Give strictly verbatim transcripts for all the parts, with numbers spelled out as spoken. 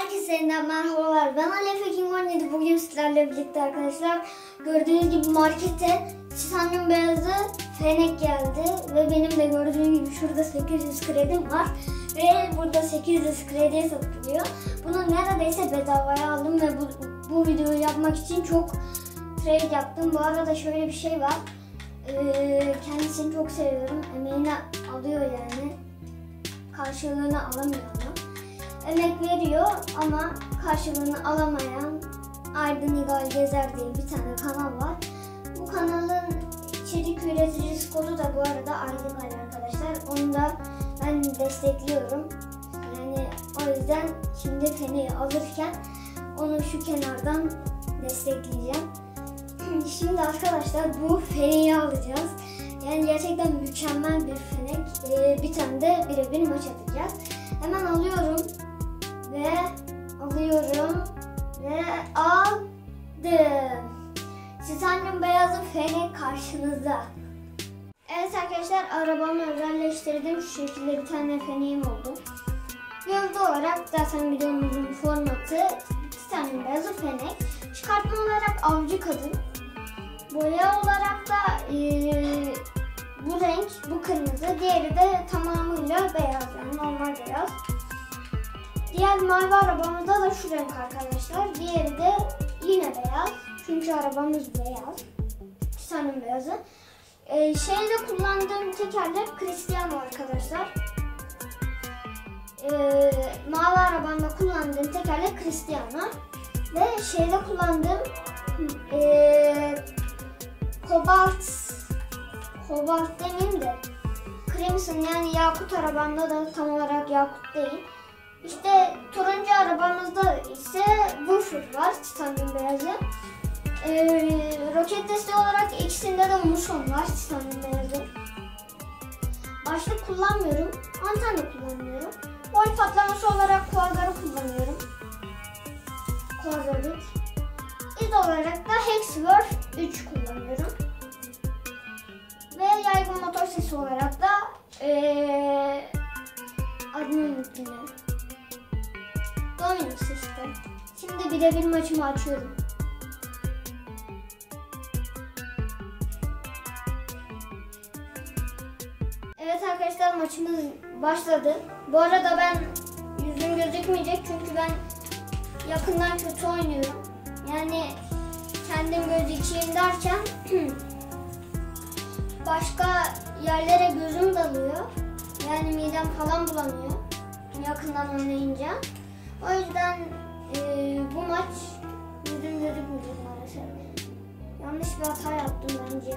Herkese yeniden merhabalar. Ben Alef Ekin on yedi. Bugün sizlerle birlikte arkadaşlar. Gördüğünüz gibi markete titanyum beyazı fenek geldi. Ve benim de gördüğünüz gibi şurada sekiz yüz kredim var. Ve burada sekiz yüz krediye satılıyor. Bunu neredeyse bedavaya aldım ve bu, bu videoyu yapmak için çok trade yaptım. Bu arada şöyle bir şey var. Ee, kendisini çok seviyorum. Emeğini alıyor yani. Karşılığını alamıyor ama. Emek veriyor ama karşılığını alamayan Aydın İgal Gezer diye bir tane kanal var. Bu kanalın içerik üreticisi kodu da bu arada Aydın İgal arkadaşlar. Onu da ben destekliyorum. Yani o yüzden şimdi feneği alırken onu şu kenardan destekleyeceğim. Şimdi arkadaşlar bu feneği alacağız. Yani gerçekten mükemmel bir fenek. Ee, bir tane de birebir maç atacağız. Hemen alıyorum. Ve alıyorum ve aldım. Titanyum beyazı fenek karşınızda. Evet arkadaşlar, arabamı özelleştirdim. Şu şekilde bir tane feneğim oldu. Gövde olarak zaten videomuzun formatı titanyum beyazı fenek. Çıkartma olarak avcı kadın. Boya olarak da ee, bu renk, bu kırmızı. Diğeri de tamamıyla beyaz, yani normal beyaz. Diğer mavi arabamızda da şu renk arkadaşlar. Diğeri de yine beyaz. Çünkü arabamız beyaz. Titanyum beyazı. Ee, şeyde kullandığım tekerlek Cristiano arkadaşlar. Ee, mavi arabamda kullandığım tekerlek Cristiano. Ve şeyde kullandığım ee, Kobalt Kobalt demeyeyim de Crimson, yani yakut arabamda da tam olarak yakut değil. İşte turuncu arabamızda ise Woofer var, titanyum beyazı. Ee, roket desteği olarak ikisinde de Muson var, titanyum beyazı. Başlık kullanmıyorum, antenna kullanıyorum. Boy patlaması olarak Quasar'ı kullanıyorum. Quasar üç. İz olarak da Hexworth üç kullanıyorum. Ve yaygın motor sesi olarak da ee, adını unuttum. Dominus işte. Şimdi birebir maçımı açıyorum. Evet arkadaşlar, maçımız başladı. Bu arada ben yüzüm gözükmeyecek çünkü ben yakından kötü oynuyorum. Yani kendim gözükeyim derken başka yerlere gözüm dalıyor. Yani midem falan bulanıyor yakından oynayınca. O yüzden e, bu maç yüzüm gözükmeyecek maalesef. Yanlış bir hata yaptım bence.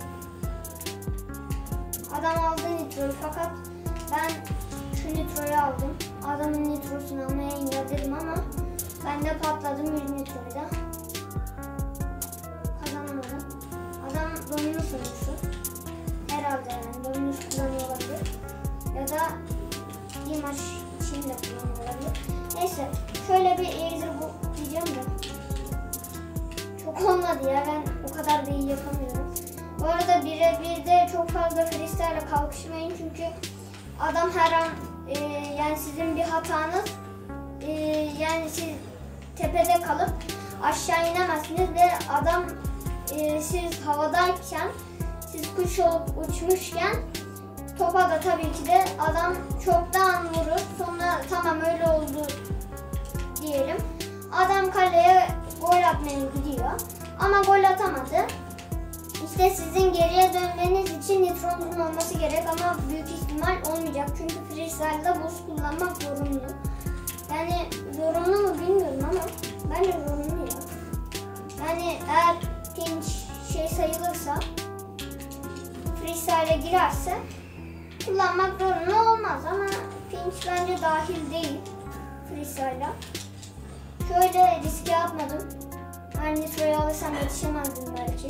Adam aldı nitroyu fakat ben şu nitroyu aldım. Adamın nitrosunu almaya engelledim ama ben de patladım yüz nitroyu da. Kazanamadım. Adam Dominus oyuncusu. Herhalde yani Dominus kullanıyor olabilir. Ya da bir maç için de kullanıyor olabilir. Neyse, şöyle bir eğri bu diyeceğim de çok olmadı ya, ben o kadar da iyi yapamıyorum. Bu arada birebir de çok fazla freestyle kalkışmayın çünkü adam her an e, yani sizin bir hatanız e, yani siz tepede kalıp aşağı inemezsiniz ve adam e, siz havadayken, siz kuş olup uçmuşken topa da tabii ki de adam çoktan vurur. Sonra tamam öyle oldu diyelim. Adam kaleye gol atmaya gidiyor. Ama gol atamadı. İşte sizin geriye dönmeniz için nitronuzun olması gerek ama büyük ihtimal olmayacak. Çünkü freestyle'da buz kullanmak zorunlu. Yani zorunlu mu bilmiyorum ama bence zorunlu ya. Yani eğer pinch şey sayılırsa, freestyle'e girerse kullanmak zorunlu olmaz ama pinch bence dahil değil freestyle'a. Şöyle riske atmadım. Ben nitroyu alırsam yetişemezdim belki.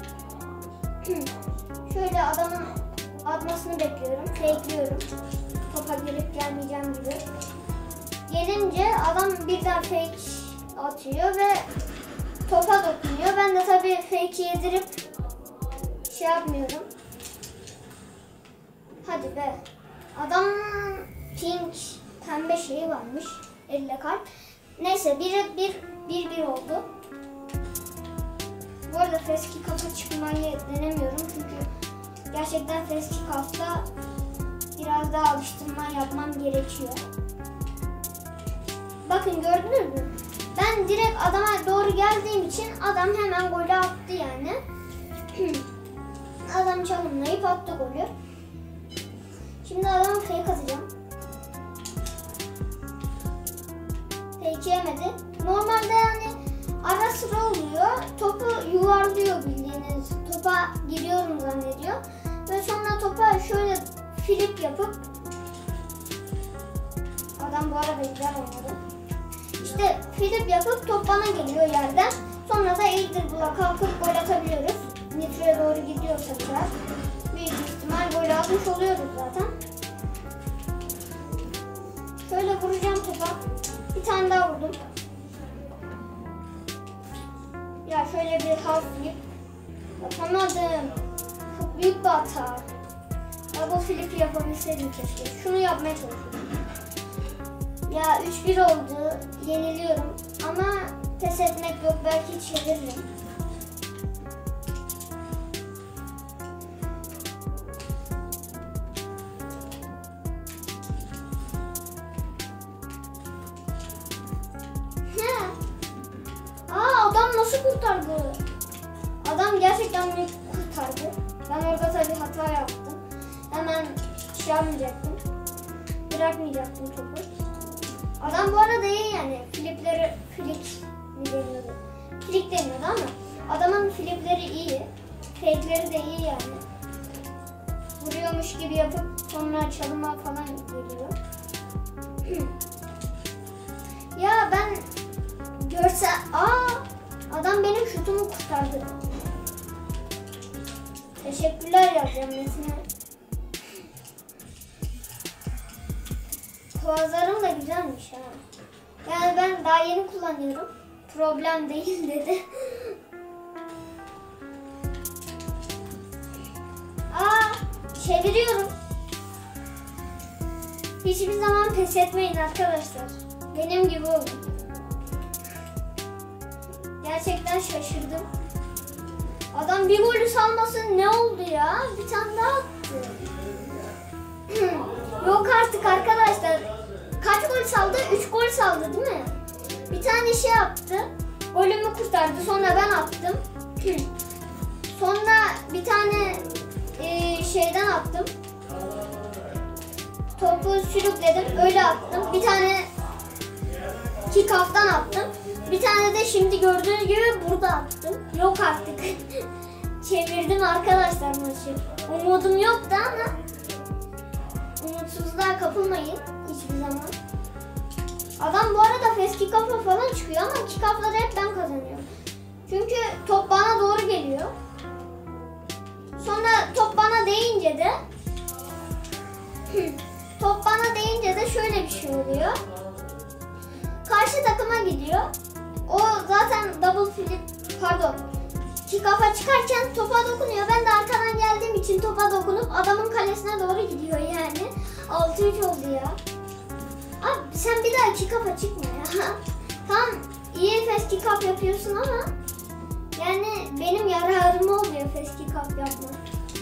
Şöyle adamın atmasını bekliyorum, fakeliyorum. Topa girip gelmeyeceğim gibi. Gelince adam birden fake atıyor ve topa dokunuyor. Ben de tabii fake'i yedirip şey yapmıyorum. Hadi be. Adamın pink pembe şeyi varmış. Elle kalp. Neyse bir bir bir bir oldu. Bu arada Feski kafa çıkmayı denemiyorum çünkü gerçekten Feski kafta biraz daha alıştırma yapmam gerekiyor. Bakın gördünüz mü? Ben direkt adama doğru geldiğim için adam hemen golü attı yani. Adam çalımlayıp attı golü. Şimdi adamı fake atacağım. Fake yemedi. Normalde yani ara sıra oluyor. Topu yuvarlıyor bildiğiniz. Topa giriyorum zannediyor. Ve sonra topa şöyle flip yapıp adam bu arada güzel oynadı. İşte flip yapıp top bana geliyor yerden. Sonra da airdribble'a kalkıp gol atabiliyoruz. Nitro'ya doğru gidiyorsa biraz. Büyük ihtimal gol atmış oluyoruz zaten. Şöyle vuracağım topa. Bir tane daha vurdum. Ya şöyle bir half flip. Yapamadım. Çok büyük bir hata. Ya bu flipi yapabilseydim keşke. Şunu yapmaya çalışıyorum. Ya üç bir oldu. Yeniliyorum. Ama pes etmek yok. Belki çeviririm. Aa, adam nasıl kurtardı? Adam gerçekten beni kurtardı. Ben orada tabii hata yaptım. Hemen şey yapmayacaktım. Bırakmayacaktım topu. Adam bu arada iyi yani. Flipleri, flik mi deniyordu? Flik deniyordu ama adamın flipleri iyi. Fake'leri de iyi yani. Vuruyormuş gibi yapıp sonra çalıma falan geliyor. Ya ben görse... Aa, adam benim şutumu kurtardı. Teşekkürler yazacağım Metin'e. Kuazarım da güzelmiş ha. Yani ben daha yeni kullanıyorum. Problem değil dedi. Aa, çeviriyorum. Hiçbir zaman pes etmeyin arkadaşlar. Benim gibi olun. Gerçekten şaşırdım. Adam bir golü salmasın ne oldu ya? Bir tane daha attı. Yok artık arkadaşlar. Kaç gol saldı? üç gol saldı değil mi? Bir tane şey yaptı. Golümü kurtardı. Sonra ben attım. Sonra bir tane e, şeyden attım. Topu sürükledim. Öyle attım. Bir tane kick-off'tan attım. Bir tane de şimdi gördüğünüz gibi burada attım. Yok artık. Çevirdim arkadaşlar maçı. Umudum yoktu ama umutsuzluğa kapılmayın hiçbir zaman. Adam bu arada feski kafa falan çıkıyor ama kick-off'ları hep ben kazanıyorum. Çünkü top bana doğru geliyor. Sonra top bana değince de top bana değince de şöyle bir şey oluyor. Karşı takıma gidiyor. O zaten double flip, pardon, kick-off'a çıkarken topa dokunuyor. Ben de arkadan geldiğim için topa dokunup adamın kalesine doğru gidiyor yani. altı üç oldu ya. Abi sen bir daha kick-off'a çıkma ya. Tam iyi fast kick-off yapıyorsun ama yani benim yararıma oluyor fast kick-off yapmak.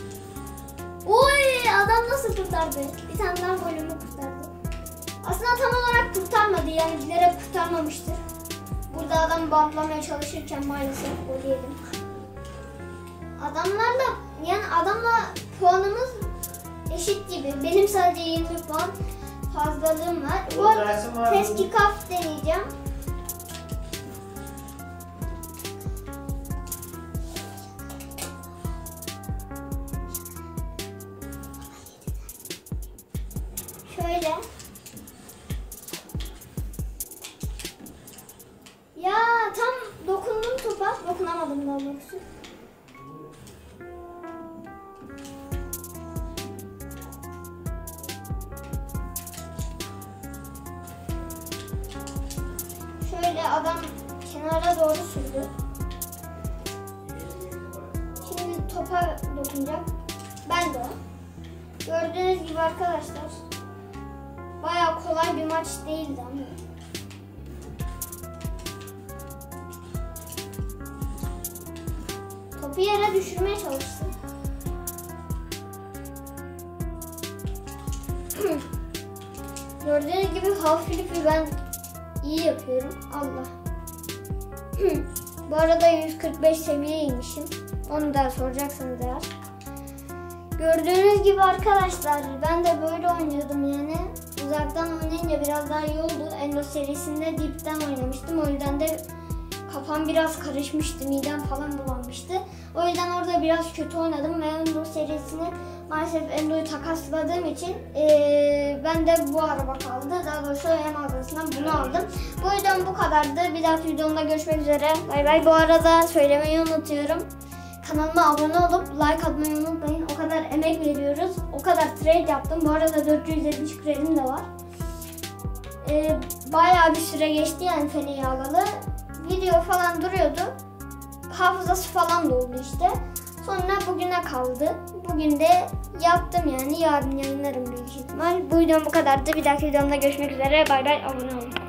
Oy, adam nasıl kurtardı? Bir tane daha golümü kurtardı. Aslında tam olarak kurtarmadı yani bilerek kurtarmamıştır. Burada adam bantlamaya çalışırken maalesef gol yedim. Adamlarla yani adamla puanımız eşit gibi. Benim sadece yirmi puan fazlalığım var. Bu arada fast kick-off deneyeceğim. Şöyle. Ya tam dokundum topa. Dokunamadım daha doğrusu. Şöyle adam kenara doğru sürdü. Şimdi topa dokunacağım. Ben de o. Gördüğünüz gibi arkadaşlar bayağı kolay bir maç değildi ama. topu yere düşürmeye çalıştım. Gördüğünüz gibi half flip'i ben iyi yapıyorum. Allah. Bu arada yüz kırk beş seviyeymişim. Onu da soracaksanız eğer. Gördüğünüz gibi arkadaşlar ben de böyle oynuyordum yani. Uzaktan oynayınca biraz daha iyi oldu. Endo serisinde dipten oynamıştım. O yüzden de kafam biraz karışmıştı. Midem falan bulanmıştı. O yüzden orada biraz kötü oynadım ve Endo serisini maalesef Endo'yu takasladığım için ee, ben de bu araba kaldı. Daha doğrusu en mağazasından bunu aldım. Bu yüzden bu kadardı. Bir dahaki videomda görüşmek üzere. Bay bay. Bu arada söylemeyi unutuyorum. Kanalıma abone olup like atmayı unutmayın. O kadar emek veriyoruz. O kadar trade yaptım. Bu arada dört yüz yetmiş kredim de var. Ee, bayağı bir süre geçti yani Fene'yi alalı. Video falan duruyordu. Hafızası falan doldu işte. Sonra bugüne kaldı. Bugün de yaptım yani. Yarın yayınlarım büyük ihtimal. Bu videom bu kadardı. Bir dahaki videomda görüşmek üzere. Bay bay. Abone olun.